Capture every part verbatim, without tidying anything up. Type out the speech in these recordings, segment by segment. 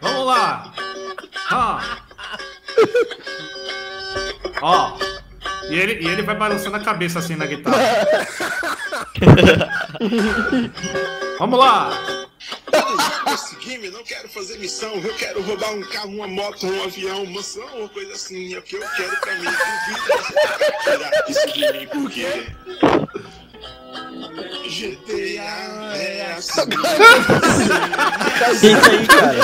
Vamos lá. Ó. Ó. E ele, e ele vai balançando a cabeça assim na guitarra. Vamos lá. Esse game, não quero fazer missão. Eu quero roubar um carro, uma moto, um avião, uma mansão, uma coisa assim. É o que eu quero pra mim. Tirar isso de mim, porque G T A é assim. Que isso aí, cara?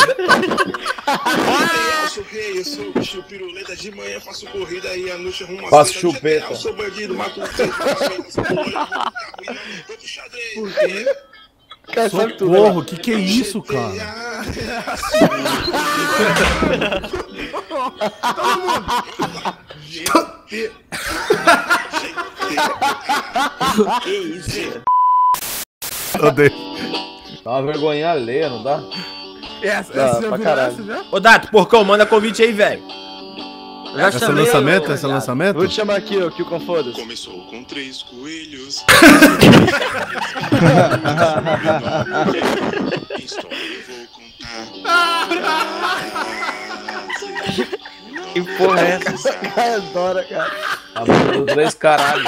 Eu sou rei, eu sou bicho piruleta. De manhã faço corrida e à noite arrumo uma Faço cena. chupeta. Eu sou bandido, mato um tempo. Por quê? Cara, sabe tudo. Socorro, que que é isso, cara? Odeio. Dá uma vergonha alheia, não dá? Essa, Dá, essa já pra viu caralho. essa já? Ô, Dato, porcão, manda convite aí, velho. Já Esse é chamei, lançamento? ô, Esse é viado. lançamento? Vou te chamar aqui, ô, que o foda-se. Começou com três coelhos. História eu vou contar. Que porra é essa? Essa cara adora, cara. A mão dos três caralho.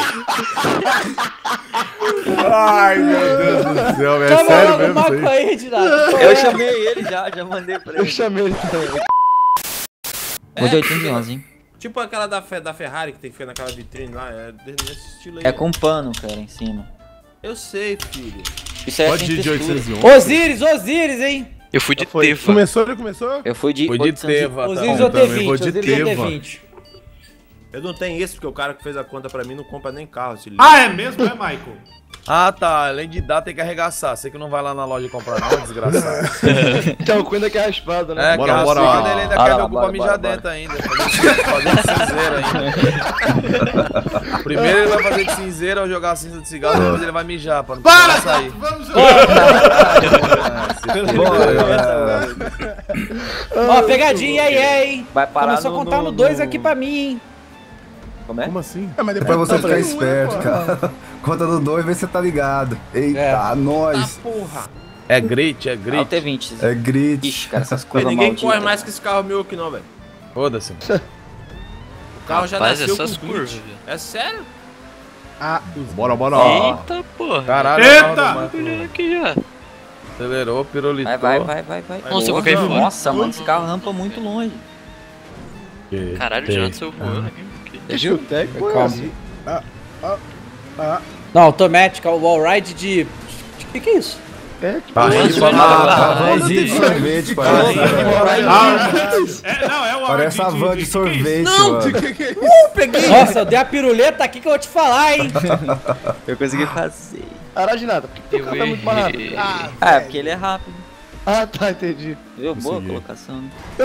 Ai, meu Deus do céu, é Chama sério o mesmo Marco isso aí? aí, Reginaldo. Eu chamei ele já, já mandei pra Eu ele. chamei ele também. Vou de oitocentos e onze, hein? Tipo aquela da, Fe- da Ferrari que tem que ficar naquela vitrine lá, é desse estilo aí. É com pano, cara, em cima. Eu sei, filho. Isso é Pode sem ir de textura. oitocentos e onze. Osiris, Osiris, hein? Eu fui de Foi. Teva. Começou, ele começou? Eu fui de Foi de oitocentos e- Teva, tá? Osiris eu ou T também vou vinte, de Osiris ou T Teva. vinte. Eu não tenho esse porque o cara que fez a conta pra mim não compra nem carro, esse livro. Ah, é mesmo, é, Michael? Ah, tá. Além de dar, tem que arregaçar. Você que não vai lá na loja comprar não, desgraçado. Então, cuida que é raspado, né? É, Bora, que bora, a bora. ele ainda Bora quer lá, me ocupar bora, mijar bora, dentro ainda. Fazer, fazer de cinzeiro ainda. Primeiro ele vai fazer de cinzeiro ao jogar a cinza de cigarro, depois ele vai mijar pra não precisar sair. Vamos jogar. Ó, pegadinha aí, é, hein? Vai parar Começou a no- contar no- no dois no- aqui pra mim, hein? Como é? Como assim? É, mas É depois pra você tá ficar pra- esperto, cara. Conta do dois, vê se você tá ligado. Eita, É. nós. Porra. É grit, é Ah, o grit. T vinte. É grit. Ixi, cara, essas Mas coisas ninguém malditas. corre mais que esse carro meu aqui não, velho. Foda-se. O carro já Rapaz, nasceu essas com curvas, grit. velho. É sério? Ah, Bora, bora. Eita, porra. Caralho. Eita! o carro do Olha Marco. aqui já. Acelerou, pirolitou. Vai, vai, vai, vai, vai. Nossa, eu vou Porra, cair fora. Nossa, mano, esse carro rampa muito longe. Caralho, já antes eu voando aqui. deixa o tech, Calma. Ah, ah, ah. Não, automática, o wallride de... de... que que é isso? É, tipo, Tá rindo pra Ah, nada. van de sorvete, parece. Ah, é, não, é o Parece a van de sorvete, mano. Nossa, eu dei a piruleta aqui que eu vou te falar, hein? Eu consegui fazer. Caralho de nada, por que o Eu cara tá muito mais rápido? errei. Ah, Ah, é porque ele é rápido. ah, tá, entendi. Viu? Boa Consegui. colocação.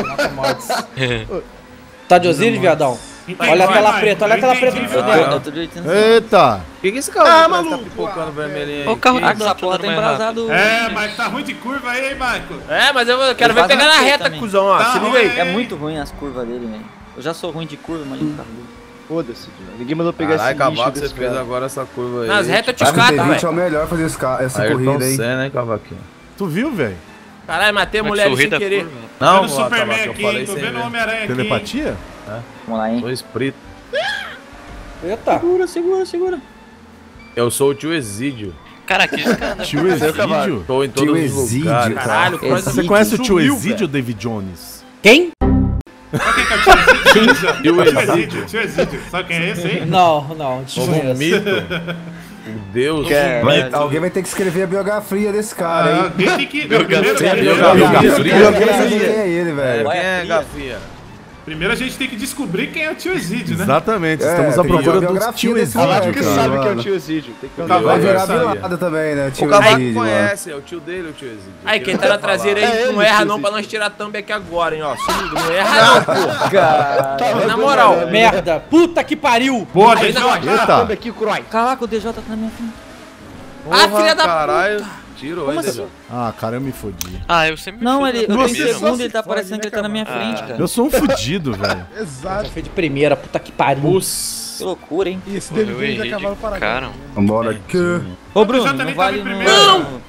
Tá de Osiris, viadão? entendi, Olha a tela vai, preta, olha a eu tela entendi, preta no vai. Eu tô, fudendo. eu tô de oitocentos. Eita! Por que que esse carro Ah, tá maluco, pipocando vermelhinho aí? Olha o carro Ah, do essa porra tá embrasado. É, mas tá ruim de curva aí, hein, Michael? É, mas eu quero Eu ver faço pegar na assim reta, também. cuzão, ó. Tá Se liga aí. ruim. É muito ruim as curvas dele, velho. Eu já sou ruim de curva, mas o carro dele. Foda-se, Diogo. Ninguém mandou pegar Caralho, esse lixo cavaco, você desse fez cara. agora essa curva aí. Nas retas eu te Vai no escata, T vinte é o velho. melhor fazer esse ca- essa Ayrton corrida aí. Senna, hein, cavaquinho? Tu viu, velho? Caralho, matei a Como é mulher que sou o ali rei sem da querer. curva? Não, Vendo o ó, Superman cavaco, eu aqui, falei hein? Tô sem vendo o ver. Homem-Aranha aqui. Telepatia? Vamos lá, hein? Tô espírito. Eita. Segura, segura, segura. Eu sou o tio Exídio. Cara, aqui esse cara... Tio Exídio? Tô em Tio todos os Exídio, lugares. cara. Caralho, Exídio. coisa Você conhece o tio sumiu, Exídio, velho. David Jones? Quem? Sabe quem que é o tio Exídio? Tio Tio Exídio. Exídio, tio Exídio. Sabe quem é esse aí? Não, não, te Como um conheço. mito. Meu Deus. Quer- Vai- alguém vai ter que escrever a biografia desse cara, Ah, hein? alguém tem que... Primeiro, Fria, primeiro, biografia. primeiro, Eu quero saber quem é ele, É, velho. quem é, fria. Gafia? primeiro a gente tem que descobrir quem é o tio Exídio, né? Exatamente, É, estamos à tem que procura fazer a do biografia tio desse Ah, lá Exídio, que cara. sabe que é o mano. tio Exídio. Tem que Tá ver. bom. Vai virar sabia. vilada também, né? Tio O cavaco Exídio, mano. conhece, é o tio dele, o tio Exídio. Aí, quem tá na traseira É aí, ele, não erra tio não pra Exídio. nós tirar a thumb aqui agora, hein, ó. Se liga, não erra não, porra. Cara. Na moral. Merda, puta que pariu. Pô, Aí, deixa não, eu... Eita! aqui, Croy. Caraca, o D J tá na minha frente. Ah, Porra, filha da caralho. puta. Tirou, Como hein, assim? Deus. Ah, cara, eu me fodi. Ah, eu sempre me Não, fodo ele, eu na tô em primeira, segundo, mano. ele tá parecendo né, que ele tá na minha cara? frente, cara. Eu sou um fudido, velho. Exato. Foi de primeira, puta que pariu. Putz. Que loucura, hein? E esse Porra, eu David Jones é errei cavalo de parado. cara. Vambora aqui. Ô, Bruno, já não também vale tava em no... primeiro. no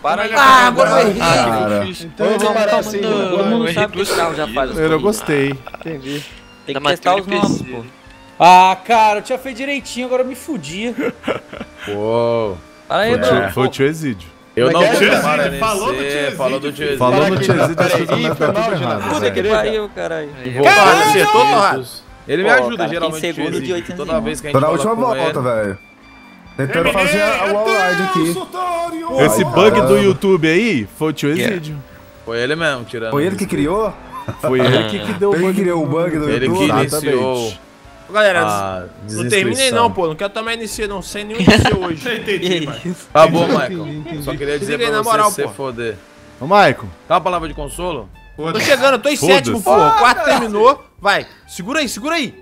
Para aí. Ah, agora eu errei. Cara. Então eu vou parar assim. Todo mundo sabe que esse carro já faz as Eu coisas. gostei. Entendi. Tem que Ainda testar mais os que ele novos, precisa. pô. Ah, cara, eu tinha feito direitinho, agora eu me fudi. Pô. Para aí, Foi o tio- Bruno. Foi o tio Exídio. Eu não Mas vou Tio tomar Exídio, falou do tio N C, Exídio, falou do tio filho. Exídio. Falou no Peraí, tio Exídio, as peraí, coisas foi não tá mal, tudo Renato. errado. Puta que velho. pariu, caralho. Caralho, acertou, Ele me Pô, ajuda, cara, geralmente, tem o tio segundo de Exídio. oitocentos e Toda um. vez que a gente Tô na fala última com volta, ele. velho. Tentando fazer a wall-ride aqui. Esse Ai, bug do caramba. YouTube aí foi o tio Exídio. Foi ele mesmo, tirando. Foi ele que isso. criou? Foi ele que, que deu o Ele bug. que criou o bug do Ele que YouTube? iniciou Exatamente. Galera, a não terminei desinscrição. não, pô. Não quero tomar N C não. Sem nenhum N C hoje. Já entendi, mano. Tá bom, Michael. Só queria dizer Liga aí, pra na você moral, se pô. foder. Ô, Maicon. Dá uma palavra de consolo? Tô chegando, eu tô em Foda-se. sétimo, pô. O quarto terminou. Vai, segura aí, segura aí.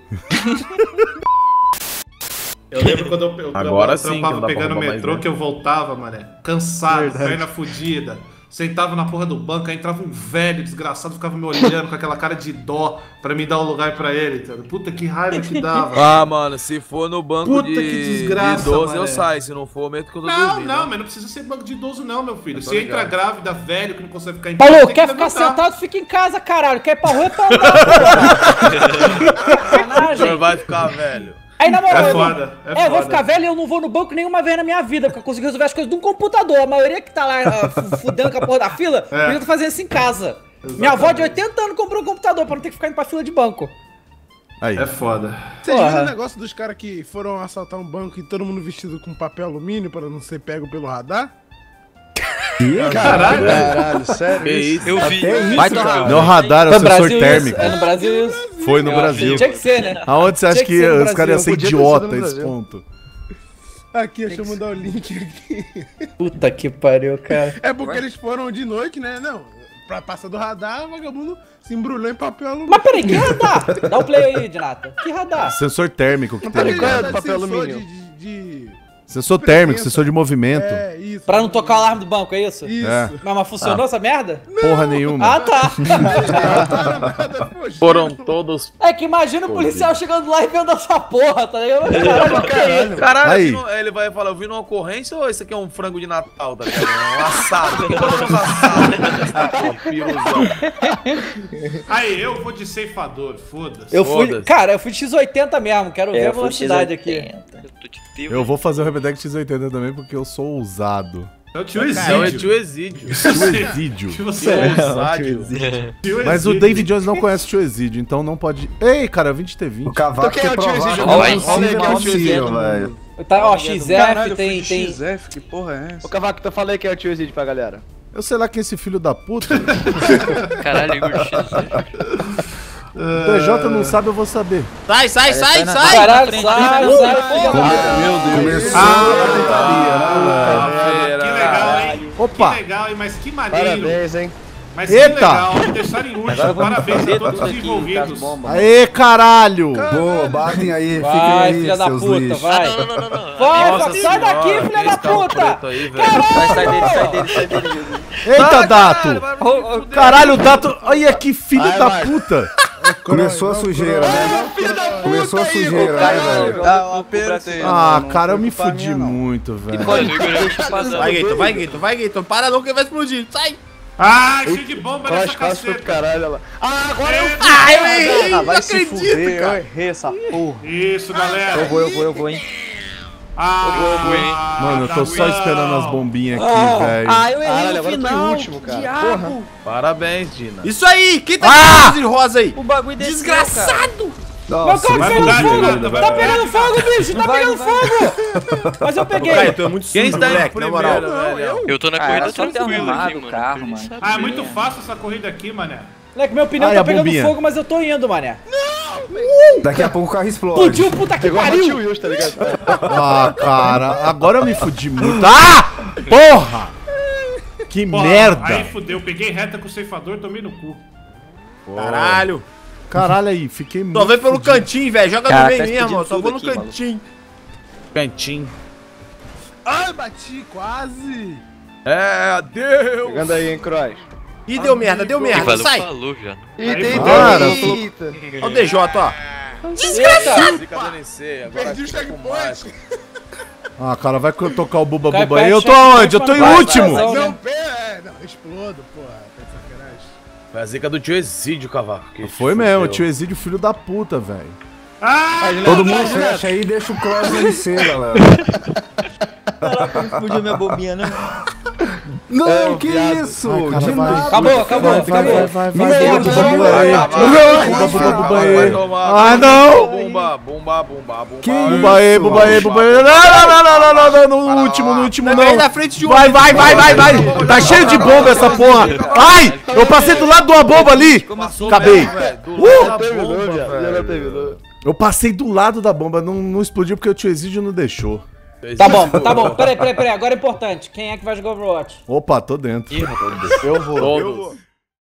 Eu lembro quando eu, eu Agora eu sim que não trampava dá pra pegando roubar mais, metrô, né? que eu voltava, mané, cansado, Verdade. perna fudida. Sentava na porra do banco, aí entrava um velho desgraçado, ficava me olhando com aquela cara de dó pra me dar um lugar pra ele, entendeu? Puta que raiva que dava. Ah, mano, se for no banco Puta de, que desgraça, de idoso, eu mané. saio. Se não for, eu meto que eu tô Não, dormindo. não, né? mas não precisa ser banco de idoso não, meu filho. Eu tô Se entra ligado. grávida, velho, que não consegue ficar em Falou, tem que quer ficar levantar. sentado, fica em casa, caralho. Quer ir pra rua, é pra andar. Sacanagem. Vai ficar velho. Aí, na moral, É eu não- foda, é é, eu vou foda. ficar velho e eu não vou no banco nenhuma vez na minha vida, porque eu consigo resolver as coisas de um computador. A maioria que tá lá ah, fu- fudendo com a porra da fila, É. podia tá fazendo isso em casa. Minha avó de oitenta anos comprou um computador pra não ter que ficar indo pra fila de banco. Aí. É foda. Vocês Porra. viram o negócio dos caras que foram assaltar um banco e todo mundo vestido com papel alumínio pra não ser pego pelo radar? Caralho, Caralho, sério? Que isso? Eu vi. Vai tomar. Não radar, é o No sensor Brasil térmico. isso. É no Brasil isso. Foi no Brasil. Tinha que ser, né? Aonde você acha Tinha que que, ser no os Brasil. caras iam ser Podia ter sido idiota no esse Brasil. ponto? Aqui, deixa eu mandar o link aqui. Puta que pariu, cara. É porque eles foram de noite, né? Não, pra passar do radar, o vagabundo se embrulhou em papel alumínio. Mas peraí, que radar? Dá o play aí, Dinata. Que radar? Sensor térmico que tem. Aquele ligado. radar papel sensor alumínio? De, de, de- Sensor térmico, sensor de movimento. É, isso. Pra não tocar o alarme do banco, é isso? Isso. É. Mas, mas funcionou essa merda? Porra nenhuma. Ah, tá. Foram todos. É que imagina o policial chegando lá e vendo essa porra, tá ligado? Caralho, que é isso? Caralho, Aí. eu vi no- ele vai falar, eu vi numa ocorrência ou isso aqui é um frango de Natal, tá ligado? Um assado. Tem todos os assados. Piruzão. Aí, eu vou de ceifador, foda-se. Eu fui, Foda-se. cara, eu fui de X oitenta mesmo, quero ver É, a eu fui velocidade aqui. X oitenta. Eu tô de teu. Eu vou fazer o Rebedec X oitenta também porque eu sou ousado. É o tio Não, é Exídio. tio Exídio. Tio Exídio. Tio Exídio. Ousádio. Tio Mas o Exídio. David Jones não conhece o tio Exídio, então não pode. Ei, cara, vinte T vinte. O cavaco Então quem quer é o tio provar Exídio? que Olha é aí, possível, olha aí, é quem é o tio possível, Exídio. velho. Tá, ó, X F Caralho, tem, foi tem. X F, que porra é essa? Ô, Cavaco, então falei que é o tio Exídio pra galera. Eu sei lá quem é esse filho da puta. Caralho, Igor X. O P J não sabe, eu vou saber. Sai, sai, sai, na- sai. Caralho, sai, sai, filha da- Meu Deus. Começou Ah, Feira, que legal, hein? Opa! Que legal, hein? Mas que maneiro. Parabéns, hein? Mas Eita! que legal, me deixaram em último. Agora vamos Parabéns a fazer todos tudo os aqui, envolvidos. caso bomba. Aê, caralho! Boa, batem aí, fiquem Vai, aí, filha da seus puta, lixos. vai. Não, não, não, não, não. Vai, Nossa sai daqui, senhora, filha que da esse carro puta! preto aí, velho. Vai, sai dele, sai dele, sai dele. Eita, Dato! Ô, ô, Caralho, o Dato. Olha que filho Vai, da vai. puta! Começou a sujeira, né? Começou a sujeira, né, velho? Ah, apertei. Ah, cara, eu me fudi muito, velho. Olha, o Igor deixa passar. Vai, Gator, vai, Gator, vai, Gator. Para não que vai explodir. Sai. Ah, cheio de bomba nessa Cross, cross foi pro caceta. caralho, olha lá. Ah, agora eu Ah, eu errei. Ah, Não vai se acredito, fuder, cara. eu errei essa porra. Isso, galera. Eu vou, eu vou, eu vou, hein. Ah, Mano, eu tô só Damião. esperando as bombinhas aqui, velho. Ah, eu errei Caralho, no agora eu tô em final. último, cara. Diabo. Porra. Parabéns, Dina. Isso aí. Quem tá Ah! de rosa aí? O bagulho desceu, Desgraçado. Meu Nossa, carro vai pegando bugar, fogo! Dinata, vai Tá bugar. pegando fogo, bicho! Tá vai, pegando não vai. fogo! Mas eu peguei! Cara, tu é muito Quem sujo, está em moleque, na moral. primeiro, velho? Eu tô na Ah, corrida era só ter tranquila arrumado aqui, o mano. carro, Eu nem mano. sabia. Ah, é muito fácil essa corrida aqui, mané. Moleque, meu pneu Ai, tá a pegando bombinha. fogo, mas eu tô indo, mané. daqui a pouco o carro explode. Explodiu, puta que Pegou a Hot pariu! Wheels, tá ligado? Ah, cara, agora eu me fudi muito. Ah! Porra! Que Porra, merda! Aí fudeu, peguei reta com o ceifador, tomei no cu. Caralho. Caralho aí, fiquei muito. Só vem pelo fudido. cantinho, velho. Joga Cara, no meio tá mesmo, explodindo ó. Só tudo vou no aqui, maluco. cantinho. Cantinho. Ai, bati, quase. É, Deus! Chegando aí, hein, Cross. Ih, deu merda, deu E merda. valeu, Sai. falou já. E Aí tem vai. Eita. Olha o D J, ó. Fica dando em C, agora Perdi o fica com checkpoint. mais. Ah, cara, vai tocar o Buba Cai Buba aí. perto, Eu tô checkpoint, onde? Eu tô em vai, último! vai, vai. Não perde. explodo, porra. Tá de sacanagem. Foi a zica do tio Exídio, Cavaco. que Foi fudeu. mesmo, o tio Exídio, filho da puta, velho. Todo mundo fecha aí e deixa o Cross N C, galera. Caraca, não explodiu minha bombinha, não. Não, que isso? Vai, cara, De vai. nada. Acabou, acabou, Vai, vai, acabou. vai, vai, vai. Meu Bumba, Deus, bumba, vai, aí. vai, Bumba, bumba, bumba, aí. Vai tomar, Ah, não! Bumba, bumba, bumba, bumba. Que Bumba aí, bumba aí, bumba aí. Não, não, não, não, não, não, no último, no último não. Aí na frente de um. Vai, vai, vai, vai, vai. Tá cheio de bomba essa porra. Ai, eu passei do lado de uma bomba ali. Acabei. Uh! Eu passei do lado da bomba, não, não explodiu porque o tio Exídio não deixou. Tá bom, tá bom. Peraí, peraí, peraí. Agora é importante. Quem é que vai jogar Overwatch? Opa, tô dentro. Eu vou. Todos.